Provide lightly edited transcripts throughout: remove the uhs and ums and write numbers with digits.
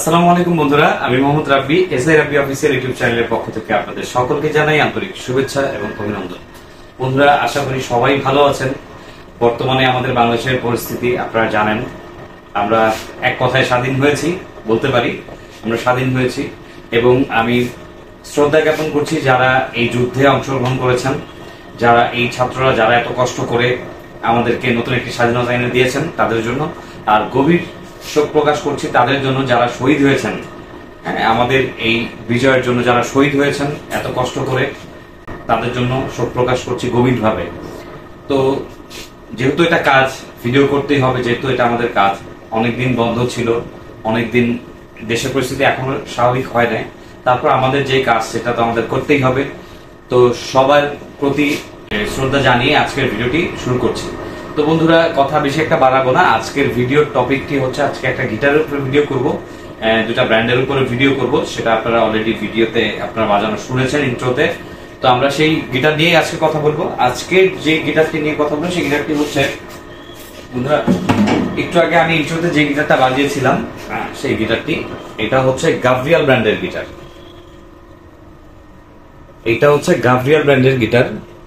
আসসালামু আলাইকুম বন্ধুরা, আমি Mohammad Rabbi, S I Rabbi official YouTube চ্যানেলের পক্ষ থেকে আপনাদের সকলকে জানাই আন্তরিক শুভেচ্ছা এবং অভিনন্দন। বন্ধুরা, আশা করি সবাই ভালো আছেন। বর্তমানে আমাদের বাংলাদেশের পরিস্থিতি আপনারা জানেন। আমরা এক কথায় স্বাধীন হয়েছি বলতে পারি, আমরা স্বাধীন হয়েছি এবং আমি শ্রদ্ধা জ্ঞাপন করছি যারা এই যুদ্ধে অংশগ্রহণ করেছেন, যারা এই ছাত্ররা যারা এত কষ্ট করে আমাদেরকে নতুন একটি স্বাধীনতা এনে দিয়েছেন তাদের জন্য। আর গভীর শোক প্রকাশ করছি তাদের জন্য যারা শহীদ হয়েছেন, আমাদের এই বিজয়ের জন্য যারা শহীদ হয়েছেন এত কষ্ট করে, তাদের জন্য শোক প্রকাশ করছি গভীরভাবে। তো যেহেতু এটা কাজ, ভিডিও করতেই হবে, যেহেতু এটা আমাদের কাজ। অনেকদিন বন্ধ ছিল, অনেকদিন দেশের পরিস্থিতি এখনো স্বাভাবিক হয় নাই, তারপর আমাদের যে কাজ সেটা তো আমাদের করতেই হবে। তো সবার প্রতি শ্রদ্ধা জানিয়ে আজকের ভিডিওটি শুরু করছি। তো বন্ধুরা, কথা বেশি একটা বাড়াবো না। আজকের ভিডিওর টপিকটি হচ্ছে, আজকে একটা গিটারের উপরে ভিডিও করব, দুটা ব্র্যান্ডের উপরে ভিডিও করব। সেটা আপনারা অলরেডি ভিডিওতে আপনারা বাজানো শুনেছেন ইন্ট্রোতে। তো আমরা সেই গিটার নিয়ে আজকে কথা বলবো। আজকে যে গিটারটি নিয়ে কথা বলবো সেই গিটারটি হচ্ছে, বন্ধুরা একটু আগে আমি ইন্ট্রোতে যে গিটারটা বাজিয়েছিলাম সেই গিটারটি, এটা হচ্ছে গাব্রিয়েল ব্র্যান্ডের গিটার। এটা হচ্ছে গাব্রিয়েল ব্র্যান্ডের গিটার।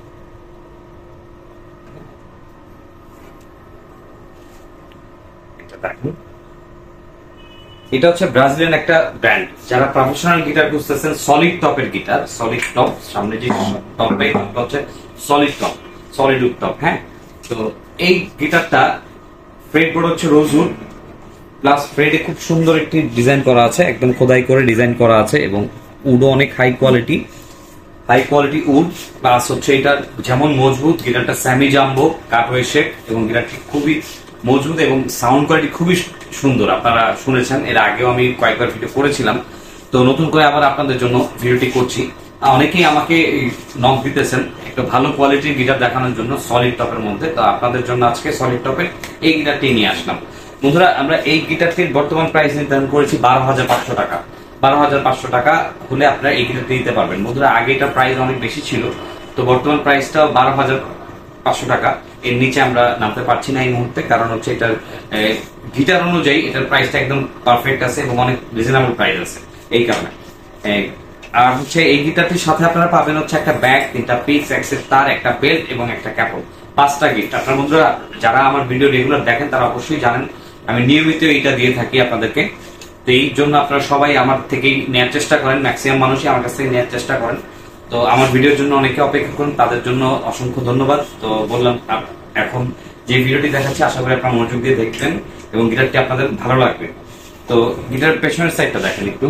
এটা হচ্ছে ব্রাজিলিয়ান একটা ব্র্যান্ড। যারা প্রফেশনাল গিটার খুঁজতেছেন, সলিড টপের গিটার, সলিড টপ, সামনে যে টপে হচ্ছে solid top, solid wood top. হ্যাঁ, তো এই গিটারটা ফ্রেড বোর্ড হচ্ছে রোজউড, প্লাস ফ্রেডে খুব সুন্দর একটি ডিজাইন করা আছে, একদম খোদাই করে ডিজাইন করা আছে, এবং উডও অনেক হাই কোয়ালিটি উড। প্লাস হচ্ছে এটা যেমন মজবুত, গিটারটা স্যামি জাম্বো কাটওয়ে শেপ, এবং গিটারটি খুবই মজবুত এবং সাউন্ড কোয়ালিটি খুবই সুন্দর। আপনারা শুনেছেন, এর আগেও আমি কয়েকবার ভিডিও করেছিলাম, তো নতুন করে আবার আপনাদের জন্য ভিডিওটি করছি। অনেকেই আমাকে নক দিতেছেন একটা ভালো কোয়ালিটির গিটার দেখানোর জন্য সলিড টপের মধ্যে। তো আপনাদের জন্য আজকে সলিড টপের এই গিটারটি নিয়ে আসলাম। বন্ধুরা, আমরা এই গিটারটির বর্তমান প্রাইস নির্ধারণ করেছি 12,500 টাকা। 12,500 টাকা হলে আপনারা এই গিটারটি দিতে পারবেন। বন্ধুরা, আগে এটার প্রাইস অনেক বেশি ছিল, তো বর্তমান প্রাইসটা 12,500 টাকা। এর নিচে আমরা নামতে পারছি না এই মুহূর্তে, কারণ হচ্ছে এটার গিটার অনুযায়ী এটার প্রাইসটা একদম পারফেক্ট আছে এবং অনেক রিজনেবল প্রাইস আছে, এই কারণে। আর হচ্ছে এই গিটারটির সাথে আপনারা পাবেন হচ্ছে একটা ব্যাগ, 3টা পিস, এক্সের তার, একটা বেল্ট এবং একটা ক্যাপল, 5টা গিফট। আপনারা বন্ধুরা যারা আমার ভিডিও রেগুলার দেখেন তারা অবশ্যই জানেন আমি নিয়মিত এইটা দিয়ে থাকি আপনাদেরকে। তো এই জন্য আপনারা সবাই আমার থেকেই নেওয়ার চেষ্টা করেন, ম্যাক্সিমাম মানুষই আমার কাছ থেকে নেওয়ার চেষ্টা করেন। তো আমার ভিডিওর জন্য অনেকে অপেক্ষা করেন, তাদের জন্য অসংখ্য ধন্যবাদ। তো বললাম, এখন যে ভিডিওটি দেখাচ্ছি আশা করি আপনারা মনোযোগ দিয়ে দেখবেন এবং গিটারটি আপনাদের ভালো লাগবে। তো গিটারের পেছনের সাইডটা দেখেন একটু।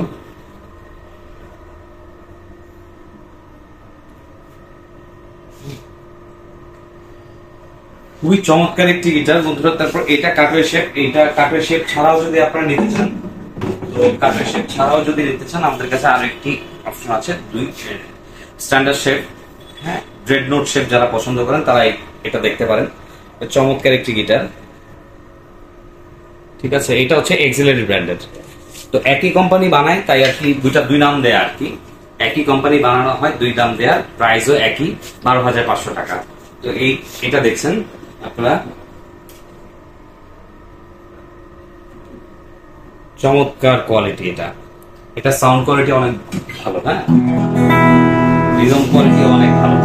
খুবই চমৎকার একটি গিটার বন্ধুরা। তারপর এটা কাটওয়ে শেপ, এইটা কাটওয়ে শেপ ছাড়াও যদি আপনারা নিতে চান, তো কাটওয়ে শেপ ছাড়াও যদি নিতে চান আমাদের কাছে আরো একটি অপশন আছে, দুই স্ট্যান্ডার্ড শেপ। হ্যাঁ, ড্রেড নোট শেপ যারা পছন্দ করেন তারা এটা দেখতে পারেন। চমৎকার একটি গিটার, ঠিক আছে। এটা হচ্ছে এক্সিলারি ব্র্যান্ডের। তো একই কোম্পানি বানায়, তাই আর কি দুই নাম দেয়া আর কি। একই কোম্পানি বানানো হয়, দুই দাম দেয়া, প্রাইসও একই, 12,500 টাকা। তো এটা দেখছেন আপনারা, চমৎকার কোয়ালিটি। এটা সাউন্ড কোয়ালিটি অনেক ভালো, হ্যাঁ, রিদম কোয়ালিটি অনেক ভালো।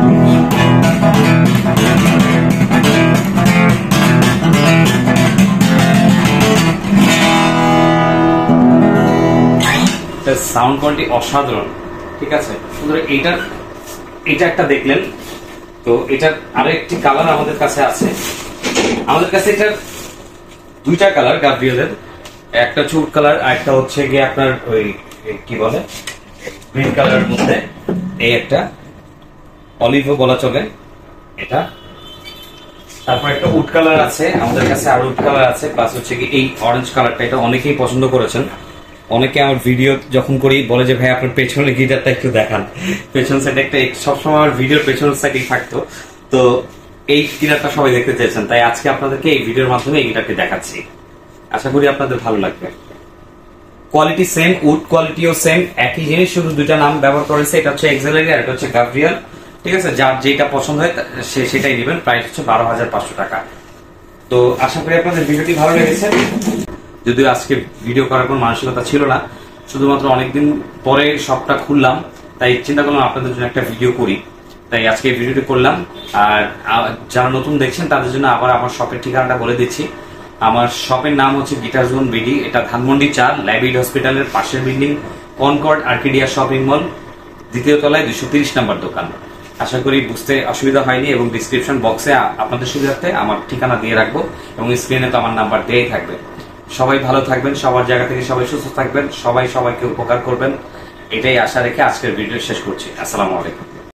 সাউন্ড কোয়ালিটি অসাধারণ, ঠিক আছে। এটা একটা দেখলেন। তো এটার আরো একটি কালার আমাদের কাছে আছে। আমাদের কাছে এটার 2টা কালার গাব্রিয়েলের, একটা হচ্ছে উড কালার, আর একটা হচ্ছে গিয়ে আপনার ওই কি বলে গ্রিন কালারের মধ্যে এই একটা অলিভও বলা চলে এটা। তারপর একটা উড কালার আছে আমাদের কাছে, আর উড কালার আছে, প্লাস হচ্ছে কি এই অরেঞ্জ কালারটা। এটা অনেকেই পছন্দ করেছেন। অনেকে আমার ভিডিও যখন করি বলে যে ভাই আপনার পেছনের গিটারটা একটু দেখান। পেছন সাইডে একটা সবসময় আমার ভিডিওর পেছনের সাইডেই থাকতো, তো এই গিটারটা সবাই দেখতে চেয়েছেন, তাই আজকে আপনাদেরকে এই ভিডিওর মাধ্যমে এই গিটারটি দেখাচ্ছি। আশা করি আপনাদের ভালো লাগবে। কোয়ালিটি সেম, উড কোয়ালিটিও সেম, একই জিনিস, শুধু 2টা নাম ব্যবহার করেছে। এটা হচ্ছে এক্সিলারি আর এটা হচ্ছে গাব্রিয়েল, ঠিক আছে। যার যেটা পছন্দ হয় সেটাই নেবেন। প্রাইস হচ্ছে 12,500 টাকা। তো আশা করি আপনাদের ভিডিওটি ভালো লেগেছে। যদিও আজকে ভিডিও করার কোনো মানসিকতা ছিল না, শুধুমাত্র অনেকদিন পরে শপটা খুললাম, তাই চিন্তা করলাম আপনাদের জন্য একটা ভিডিও করি, তাই আজকে এই ভিডিওটি করলাম। আর যারা নতুন দেখছেন তাদের জন্য আবার আমার শপের ঠিকানাটা বলে দিচ্ছি। আমার শপের নাম হচ্ছে গিটার জোন বিডি, এটা ধানমন্ডি 4 লাইব্রেরি হসপিটালের পাশের building, Concord Arcadia shopping mall, দ্বিতীয় তলায় 230 নম্বর দোকান। আশা করি বুঝতে অসুবিধা হয়নি, এবং ডিসক্রিপশন বক্সে আপনাদের সুবিধার্থে আমার ঠিকানা দিয়ে রাখবো, এবং স্ক্রিনে তো আমার নাম্বার দেয়াই থাকবে। সবাই ভালো থাকবেন, সবার জায়গা থেকে সবাই সুস্থ থাকবেন, সবাই সবাইকে উপকার করবেন, এটাই আশা রেখে আজকের ভিডিও শেষ করছি। আসসালামু আলাইকুম।